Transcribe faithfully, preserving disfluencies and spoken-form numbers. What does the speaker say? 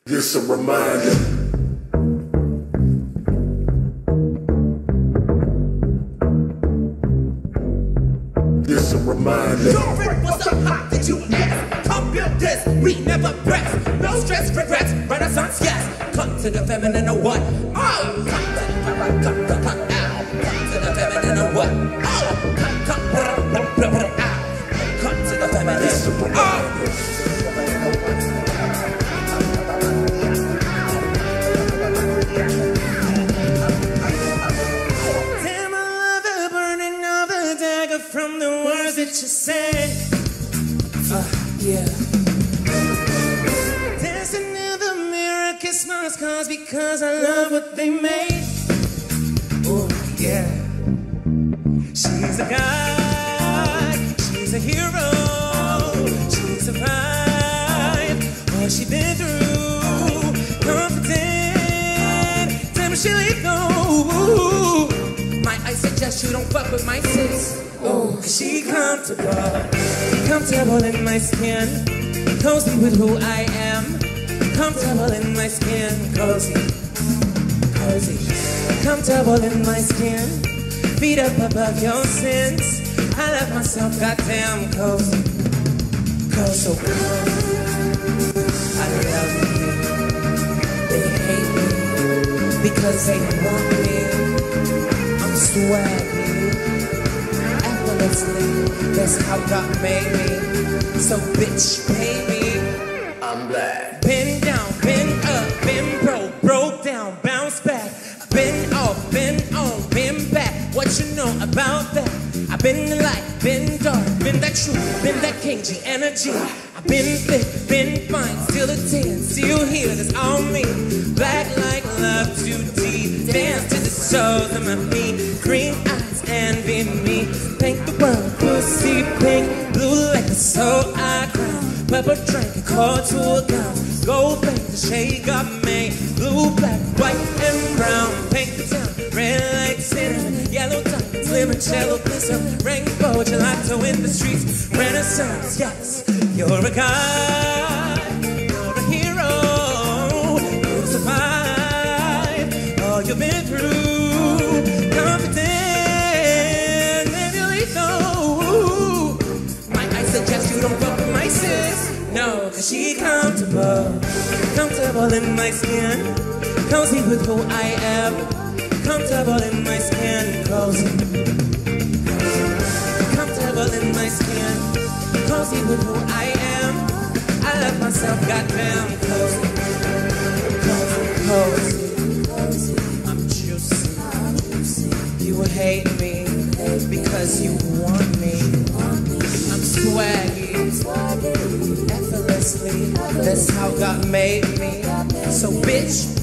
Just a reminder. Just a reminder. Girlfriend, what's up, hot? Did you ask? Pump your disc, we never press. No stress, regrets, renaissance, yes. Come to the feminine or what? Oh, come to the feminine, come, come, come, ow. Come to the feminine or what? Oh, come, come, brr, brr, brr, brr, ow. Come to the feminine. Just a reminder. Oh. From the words that you said, uh, yeah. There's another mirror, kiss my scars because I love what they made. Oh, yeah. She's a god, she's a hero, she survived all she been through. Confident, tell me she'll let go. Might I suggest you don't fuck with my sis? Oh, cause she comfortable, comfortable in my skin, cozy with who I am, comfortable in my skin, cozy, cozy, comfortable in my skin, feet up above your sins, I love myself, goddamn cozy, cozy, so cozy, I love you, they hate me, because they want me, I'm swaggy. That's how God made me. So bitch, pay me. I'm black. Bend down, bend up, bend broke, broke down, bounce back. Bend off, bend on, bend back. What you know about that? I've been the light, been dark, been that truth, been that King G energy. I've been thick, been fine, still a ten, still here, that's all me. Black like love too deep, dance to the soles of my feet. Green eyes, envy me. Paint the world, pussy pink, blue like the soul I crown. Purple drink, cold to a gown. Gold paint, the shade got me. Blue, black, white, and brown. Paint the town, red like cinnamon. Yellow diamonds, limoncello, glisten. Rainbow, gelato in the streets. Renaissance, yes, you're a god. You're a hero. You survived all you've been through. Confident. Don't fuck with my sis, no, cause she comfortable, comfortable in my skin, cozy with who I am, comfortable in my skin, cozy, comfortable in my skin, cozy with who I am, I love myself, goddamn, cozy, cozy, cozy, I'm juicy, you hate me, because you want me, I'm swaggy, effortlessly, that's how God made me. So bitch,